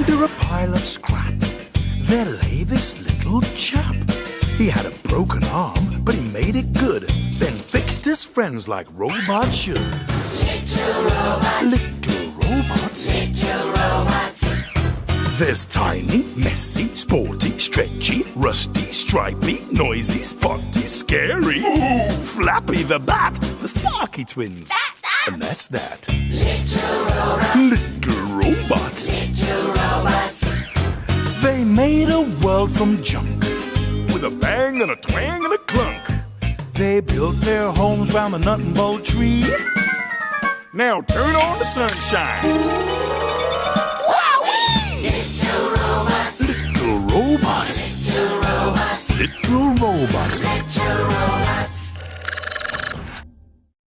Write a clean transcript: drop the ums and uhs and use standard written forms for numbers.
Under a pile of scrap, there lay this little chap. He had a broken arm, but he made it good, then fixed his friends like robots should. Little robots. Little robots. Little robots. There's tiny, messy, sporty, stretchy, rusty, stripy, noisy, spotty, scary. Ooh, Flappy the Bat, the Sparky Twins. That's us. And that's that. Little robots. Little robots. Little robots. They made a world from junk, with a bang and a twang and a clunk. They built their homes round the nut and bolt tree. Now turn on the sunshine. Little robots. Little robots. Little robots. Little robots. Little robots.